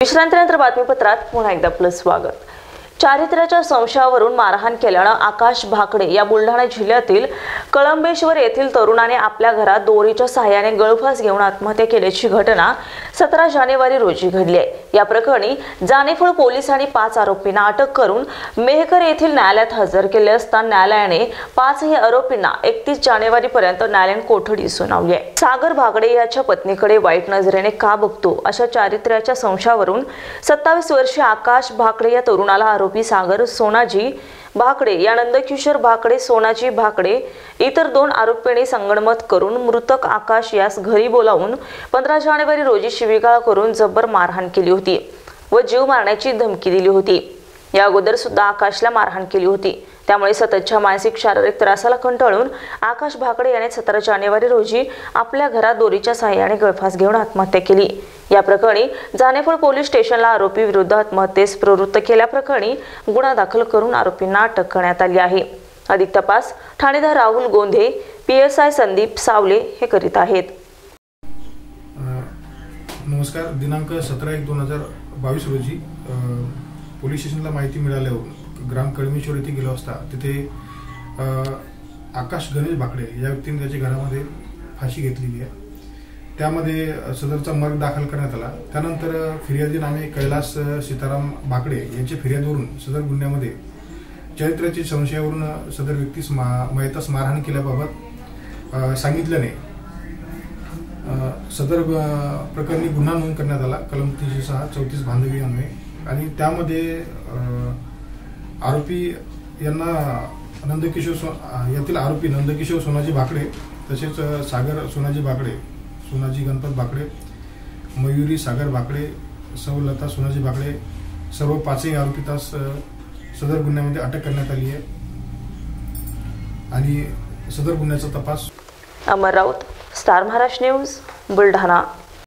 विश्रांतीनंतर बातमीपत्रात पुन्हा एकदा आपलं स्वागत। चारित्र्याच्या संशयावरून मारहाण केल्यानं आकाश भाकडे या बुलढाणा जिल्ह्यातील कळंबेश्वर येथील तरुणाने आपल्या घरात दोरीच्या सहाय्याने गळफास घेऊन आत्महत्या केल्याची घटना 17 जानेवारी रोजी घडली आहे। या प्रकरणी जानेफळ पोलिसांनी 5 आरोपींना अटक करून मेहकर येथील न्यायालयात हजर केले असता न्यायालयाने 5 आरोपींना 31 जानेवारी पर्यंत न्यायालयीन कोठडी सुनावली आहे। सागर भाकडे याच्या पत्नीकडे वाईट नजरेने का बघतो अशा चारित्र्याच्या संशयावरून 27 वर्षीय आकाश भाकडे या तरुणाला आरोपी सागर सोनाजी भाकडे या नंदकिशोर भाकडे सोनाजी भाकडे इतर 2 आरोपींनी संगनमत करून मृतक आकाश यास घरी बोलावून 15 जानेवारी रोजी शिवीगाळ करून जबर मारहाण केली होती व जीव मारण्याची धमकी दिली होती। या अगोदर सुद्धा आकाशला मारहाण केली होती। त्यामुळे सततच्या मानसिक शारीरिक त्रासाला कंटाळून आकाश भाकडे याने 17 जानेवारी रोजी आपल्या घरात दोरीच्या सहाय्याने गळफास घेऊन आत्महत्या केली। या प्रकरणी जानेफळ पोलीस स्टेशनला आरोपी विरुद्ध आत्महत्येस प्रवृत्त केल्याप्रकरणी गुन्हा दाखल करून आरोपींना अटक करण्यात आली आहे। अधिक तपास ठाणेदार राहुल गोंधे PSI संदीप सावले हे करीत आहेत। नमस्कार। दिनांक 17/1/2022 रोजी पोलीस स्टेशनला माहिती मिळाल्यावर ग्राम कळमेश्वर येथे गेलो असता तिथे आकाश गणेश भाकडे या व्यक्तीने त्याच्या घरामध्ये फाशी घेतलेली आहे। त्यामध्ये सदरचा मर्ग दाखल करण्यात आला। त्यानंतर फिर्यादी नामे कैलास सीताराम भाकडे यांच्या फिर्यादीवरून सदर गुन्ह्यामध्ये चारित्र्याच्या संशयावरून सदर व्यक्तीस मयतास मारहाण केल्याबाबत सांगितल्याने सदर प्रकरणी गुन्हा नोंद करण्यात आला कलम 306 34 भांडवी अन्वये। आणि त्यामध्ये आरोपी यांना यातील आरोपी नंदकिशोर सोनाजी भाकडे तसेच सागर सोनाजी भाकडे सोनाजी गणपत भाकडे मयुरी सागर भाकडे सौलता सोनाजी भाकडे सर्व 5 आरोपीतास सदर गुन्ह्यामध्ये अटक करण्यात आली आहे आणि सदर गुन्ह्याचा तपास। Amar Raut, Star Maharashtra news, Buldhana.